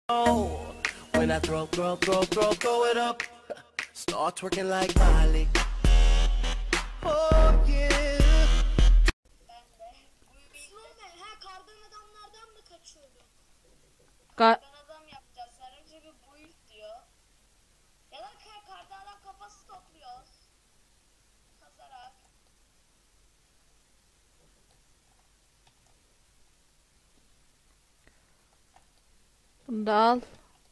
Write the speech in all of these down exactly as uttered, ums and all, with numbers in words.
When I throw, throw, throw, throw, throw it up, start twerking like Miley. Oh yeah. Snowman ha kardan adamlardan mı kaçıyordu? Ka Kardan adam yapacağız. Sarı çünkü build diyor. Ya da kar kardan adam kafası topluyoruz. Kazarak. bunu da al.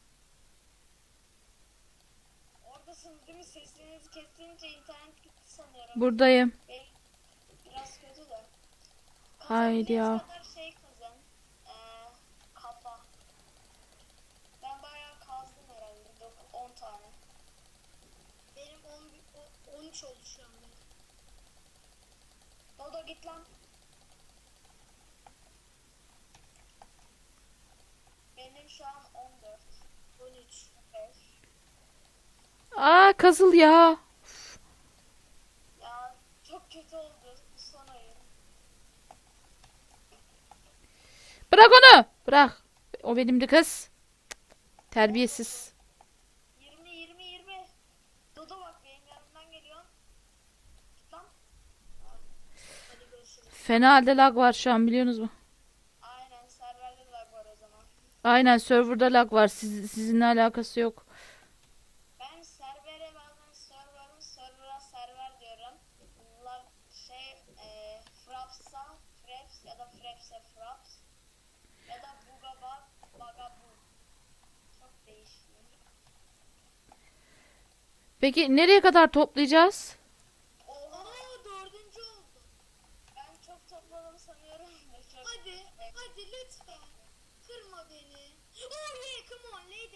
Oradasınız değil mi? Sesinizi kesince internet gitti sanıyorum. Buradayım. Ve biraz kötü de. Haydi ya. Kazabildiğiniz kadar şey kazın. Ee, kafa. Ben bayağı kazdım herhalde. on tane. Benim on üç oldu şu an benim. Dodo git lan. Benim şu an on dört. on üç. beş. Aa kazıl ya. Ya çok kötü oldu bu son oyun. Bırak onu. Bırak. O benimdi kız. Terbiyesiz. yirmi yirmi yirmi. Dodo bak benim yanımdan geliyor. Git lan. Hadi görüşürüz. Fena halde lag var şu an, biliyorsunuz mu? Aynen serverde de lag var o zaman. Aynen, serverda lag var. Siz, sizinle alakası yok. Ben servere bazen server'ın server'a server diyorum. Bunlar şey e, Fraps'a Fraps ya da Fraps'e Fraps ya da Bugaba Bagabu. Çok değişik. Peki nereye kadar toplayacağız? Oha Aa dördüncü oldu. ben çok topladım sanıyorum da çok. Hadi hadi lütfen. Kırma beni. Oh yeah come on let's